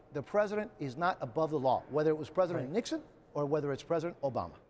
the president is not above the law, whether it was President Nixon or whether it's President Obama.